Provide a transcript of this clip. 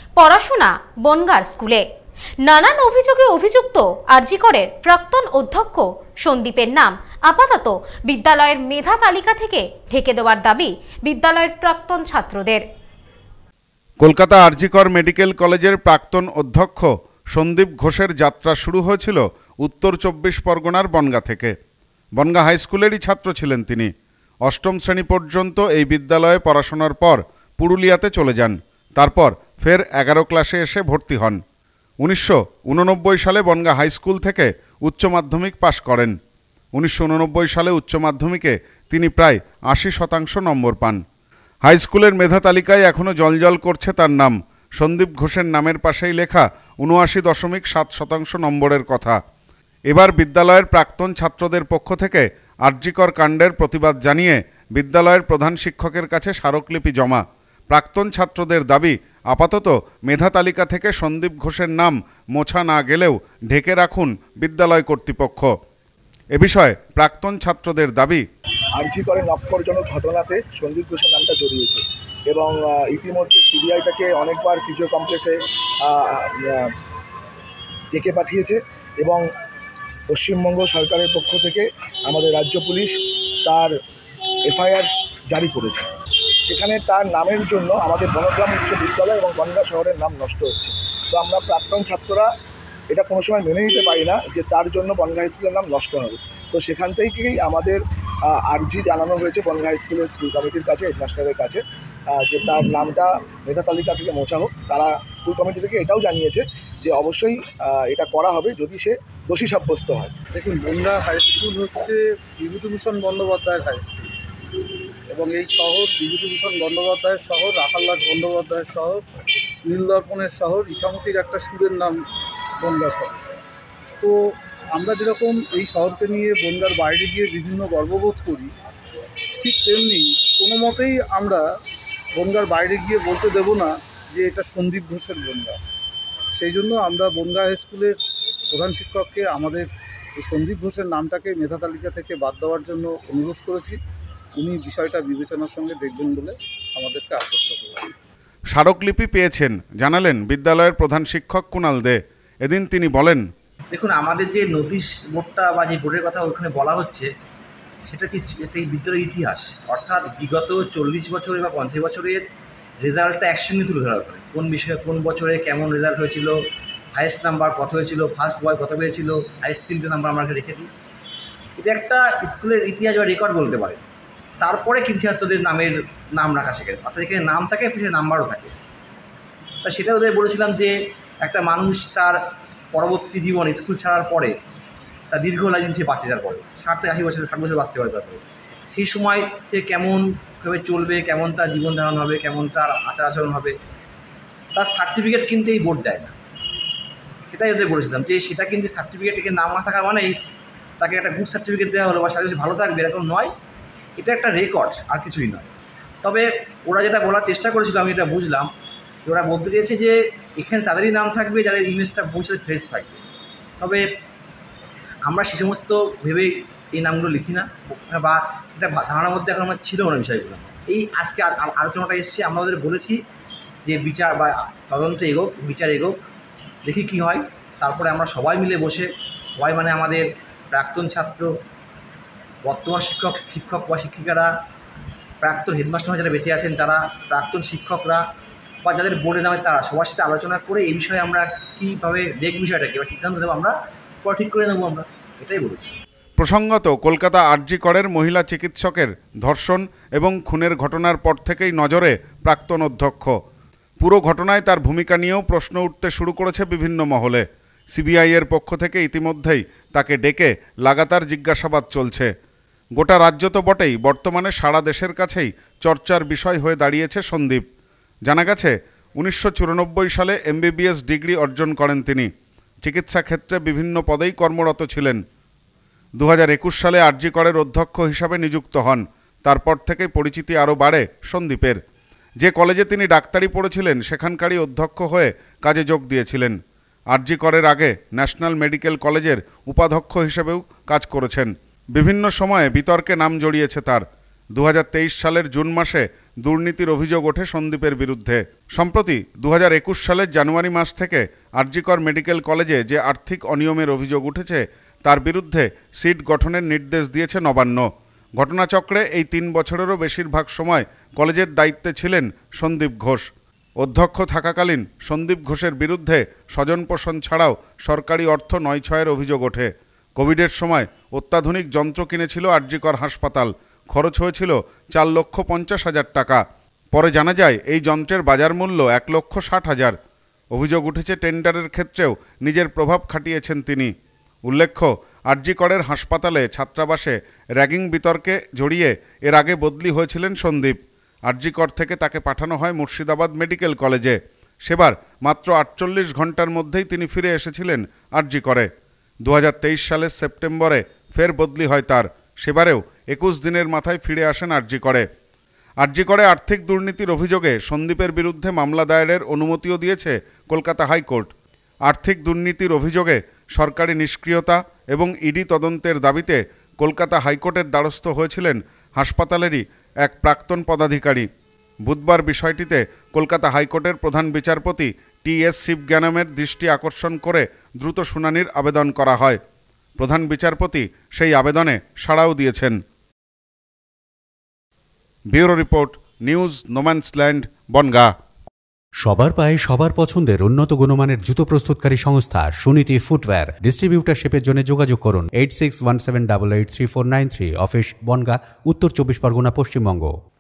পড়াশোনা বনগাঁর স্কুলে। নানান অভিযোগে অভিযুক্ত আরজি করের প্রাক্তন অধ্যক্ষ সন্দীপের নাম আপাতত বিদ্যালয়ের মেধা তালিকা থেকে ঢেকে দেওয়ার দাবি বিদ্যালয়ের প্রাক্তন ছাত্রদের। কলকাতা আরজি কর মেডিকেল কলেজের প্রাক্তন অধ্যক্ষ সন্দীপ ঘোষের যাত্রা শুরু হয়েছিল উত্তর 24 পরগনার বনগাঁ থেকে। বনগাঁ হাই স্কুলেরই ছাত্র ছিলেন তিনি। অষ্টম শ্রেণী পর্যন্ত এই বিদ্যালয়ে পড়াশোনার পর পুরুলিয়াতে চলে যান। তারপর ফের 11 ক্লাসে এসে ভর্তি হন। 1989 সালে বনগাঁ হাই স্কুল থেকে উচ্চ মাধ্যমিক পাশ করেন। 1989 সালে উচ্চ মাধ্যমিকে তিনি প্রায় 80% নম্বর পান। হাই স্কুলের মেধা তালিকায় এখনও জলজল করছে তার নাম। সন্দীপ ঘোষের নামের পাশেই লেখা 79.7% নম্বরের কথা। এবার বিদ্যালয়ের প্রাক্তন ছাত্রদের পক্ষ থেকে আরজি কর কাণ্ডের প্রতিবাদ জানিয়ে বিদ্যালয়ের প্রধান শিক্ষকের কাছে স্মারকলিপি জমা। প্রাক্তন ছাত্রদের দাবি, আপাতত মেধা তালিকা থেকে সন্দীপ ঘোষের নাম মোছা না গেলেও ঢেকে রাখুন বিদ্যালয় কর্তৃপক্ষ। এ বিষয়ে প্রাক্তন ছাত্রদের দাবি, আরজি করের নক্করজনক ঘটনাতে সন্দীপ ঘোষের নামটা জড়িয়েছে এবং ইতিমধ্যে সিবিআই তাকে অনেকবার সিজিও কমপ্লেক্সে ডেকে পাঠিয়েছে এবং পশ্চিমবঙ্গ সরকারের পক্ষ থেকে আমাদের রাজ্য পুলিশ তার এফআইআর জারি করেছে। সেখানে তার নামের জন্য আমাদের বনগ্রাম উচ্চ বিদ্যালয় এবং বনগাঁ শহরের নাম নষ্ট হচ্ছে। তো আমরা প্রাক্তন ছাত্ররা এটা কোনো সময় মেনে নিতে পারি না যে তার জন্য বনগাঁ হাই স্কুলের নাম নষ্ট হবে। তো সেখান থেকেই আমাদের আর্জি জানানো হয়েছে বনগাঁ হাই স্কুলের স্কুল কমিটির কাছে, হেডমাস্টারের কাছে, যে তার নামটা মেধা তালিকা থেকে মোছা হোক। তারা স্কুল কমিটি থেকে এটাও জানিয়েছে যে অবশ্যই এটা করা হবে যদি সে দোষী সাব্যস্ত হয়। দেখুন, বনগাঁ হাই স্কুল হচ্ছে বিভূতিভূষণ বন্দ্যোপাধ্যায়ের হাই স্কুল এবং এই শহর বিভূতিভূষণ বন্দ্যোপাধ্যায়ের শহর, রাখালদাস বন্দ্যোপাধ্যায়ের শহর, নীলদর্পণের শহর, ইছামতির একটা সুরের নাম বনগাঁ শহর। তো আমরা যেরকম এই শহরকে নিয়ে বনগাঁর বাইরে গিয়ে বিভিন্ন গর্ববোধ করি, ঠিক তেমনি কোনো মতেই আমরা বনগাঁর বাইরে গিয়ে বলতে দেব না যে এটা সন্দীপ ঘোষের বনগাঁ। সেই জন্য আমরা বনগাঁ হাই স্কুলের প্রধান শিক্ষককে আমাদের এই সন্দীপ ঘোষের নামটাকে মেধা তালিকা থেকে বাদ দেওয়ার জন্য অনুরোধ করেছি। উনি বিষয়টা বিবেচনার সঙ্গে দেখবেন বলে আমাদেরকে আশ্বস্ত করেছেন। স্মারকলিপি পেয়েছেন জানালেন বিদ্যালয়ের প্রধান শিক্ষক কুণাল দে। এদিন তিনি বলেন, দেখুন, আমাদের যে নোটিশ বোর্ডটা বা যে বোর্ডের কথা ওখানে বলা হচ্ছে সেটা হচ্ছে এই বিদ্যালয়ের ইতিহাস, অর্থাৎ বিগত 40 বছরের বা 50 বছরের রেজাল্টটা একসঙ্গে তুলে ধরা করে। কোন বিষয়ে কোন বছরে কেমন রেজাল্ট হয়েছিল, হাইয়েস্ট নাম্বার কত হয়েছিল, ফার্স্ট বয় কত পেয়েছিল, হাইয়েস্ট 3টে নাম্বার আমরা রেখে দিই। এটা একটা স্কুলের ইতিহাস বা রেকর্ড বলতে পারে। তারপরে কৃতি ছাত্রদের নাম রাখা শেখে, অর্থাৎ এখানে নাম থাকে, পিছনে নাম্বারও থাকে। তা সেটা ওদের বলেছিলাম যে একটা মানুষ তার পরবর্তী জীবন স্কুল ছাড়ার পরে তার দীর্ঘ লাইন সে বাঁচে যাওয়ার পরে 60 থেকে 80 বছর 60 বছর বাঁচতে পারে। তারপরে সেই সময় সে কেমনভাবে চলবে, কেমন তার জীবন ধারণ হবে, কেমন তার আচার আচরণ হবে, তার সার্টিফিকেট কিন্তু এই বোর্ড দেয় না। সেটাই ওদের বলেছিলাম যে সেটা কিন্তু সার্টিফিকেটে নাম না থাকা মানেই তাকে একটা গুড সার্টিফিকেট দেওয়া হলো বা সাথে ভালো থাকবে এরকম নয়। এটা একটা রেকর্ড, আর কিছুই নয়। তবে ওরা যেটা বলার চেষ্টা করেছিল আমি এটা বুঝলাম, ওরা বলতে চেয়েছে যে এখানে তাদেরই নাম থাকবে যাদের ইমেজটা পৌঁছাতে ফ্রেশ থাকবে। তবে আমরা সে সমস্ত ভেবে এই নামগুলো লিখি না, বা এটা ধারণার মধ্যে এখন আমার ছিল না বিষয়গুলো। এই আজকে আলোচনাটা এসছে, আমরা ওদের বলেছি যে বিচার বা তদন্ত এগোক, বিচার এগোক, দেখি কী হয়। তারপরে আমরা সবাই মিলে বসে, সবাই মানে আমাদের প্রাক্তন ছাত্র, বর্তমান শিক্ষক বা শিক্ষিকারা, প্রাক্তন হেডমাস্টার যারা বেঁচে আছেন তারা, প্রাক্তন শিক্ষকরা বা যাদের বোর্ডে নামে তারা, সবার সাথে আলোচনা করে এই বিষয়ে আমরা কীভাবে দেখব বিষয়টাকে বা সিদ্ধান্ত নেব আমরা পরে ঠিক করে নেব, আমরা এটাই বলেছি। প্রসঙ্গত, কলকাতা আরজি করের মহিলা চিকিৎসকের ধর্ষণ এবং খুনের ঘটনার পর থেকেই নজরে প্রাক্তন অধ্যক্ষ। পুরো ঘটনায় তার ভূমিকা নিয়েও প্রশ্ন উঠতে শুরু করেছে বিভিন্ন মহলে। সিবিআই এর পক্ষ থেকে ইতিমধ্যেই তাকে ডেকে লাগাতার জিজ্ঞাসাবাদ চলছে। গোটা রাজ্য তো বটেই, বর্তমানে সারা দেশের কাছেই চর্চার বিষয় হয়ে দাঁড়িয়েছে সন্দীপ। জানা গেছে 1994 সালে MBBS ডিগ্রি অর্জন করেন তিনি। চিকিৎসা ক্ষেত্রে বিভিন্ন পদেই কর্মরত ছিলেন। 2021 সালে আরজি করের অধ্যক্ষ হিসাবে নিযুক্ত হন। তারপর থেকেই পরিচিতি আরও বাড়ে সন্দীপের। যে কলেজে তিনি ডাক্তারি পড়েছিলেন সেখানকারই অধ্যক্ষ হয়ে কাজে যোগ দিয়েছিলেন। আরজি করের আগে ন্যাশনাল মেডিকেল কলেজের উপাধ্যক্ষ হিসেবেও কাজ করেছেন। বিভিন্ন সময়ে বিতর্কে নাম জড়িয়েছে তার। 2023 সালের জুন মাসে দুর্নীতির অভিযোগ ওঠে সন্দীপের বিরুদ্ধে। সম্প্রতি 2021 সালের জানুয়ারি মাস থেকে আরজিকর মেডিকেল কলেজে যে আর্থিক অনিয়মের অভিযোগ উঠেছে তার বিরুদ্ধে সিট গঠনের নির্দেশ দিয়েছে নবান্ন। ঘটনাচক্রে এই 3 বছরেরও বেশিরভাগ সময় কলেজের দায়িত্বে ছিলেন সন্দীপ ঘোষ। অধ্যক্ষ থাকাকালীন সন্দীপ ঘোষের বিরুদ্ধে স্বজনপোষণ ছাড়াও সরকারি অর্থ নয়-ছয়ের অভিযোগ ওঠে। কোভিডের সময় অত্যাধুনিক যন্ত্র কিনেছিল আরজিকর হাসপাতাল, খরচ হয়েছিল 4,50,000 টাকা। পরে জানা যায় এই যন্ত্রের বাজার মূল্য 1,60,000। অভিযোগ উঠেছে টেন্ডারের ক্ষেত্রেও নিজের প্রভাব খাটিয়েছেন তিনি। উল্লেখ্য, আরজিকরের হাসপাতালে ছাত্রাবাসে র্যাগিং বিতর্কে জড়িয়ে এর আগে বদলি হয়েছিলেন সন্দীপ। আরজিকর থেকে তাকে পাঠানো হয় মুর্শিদাবাদ মেডিকেল কলেজে। সেবার মাত্র 48 ঘন্টার মধ্যেই তিনি ফিরে এসেছিলেন আরজিকরে। 2023 সালের সেপ্টেম্বরে ফের বদলি হয় তার। সেবারেও 21 দিনের মাথায় ফিরে আসেন আরজিকরে। আরজিকরে আর্থিক দুর্নীতির অভিযোগে সন্দীপের বিরুদ্ধে মামলা দায়েরের অনুমতিও দিয়েছে কলকাতা হাইকোর্ট। আর্থিক দুর্নীতির অভিযোগে সরকারি নিষ্ক্রিয়তা এবং ইডি তদন্তের দাবিতে কলকাতা হাইকোর্টের দ্বারস্থ হয়েছিলেন হাসপাতালেরই এক প্রাক্তন পদাধিকারী। বুধবার বিষয়টিতে কলকাতা হাইকোর্টের প্রধান বিচারপতি টি.এস. শিবজ্ঞানমের দৃষ্টি আকর্ষণ করে দ্রুত শুনানির আবেদন করা হয়। প্রধান বিচারপতি সেই আবেদনে সাড়াও দিয়েছেন। Bureau report, news no man's land, Bongaon. সবার পায়ে সবার পছন্দের উন্নত গুণমানের জুতো প্রস্তুতকারী সংস্থা সুনীতি ফুটওয়্যার। ডিস্ট্রিবিউটারশিপের জন্য যোগাযোগ করুন 8617883493। অফিস বনগাঁ, উত্তর 24 পরগনা, পশ্চিমবঙ্গ।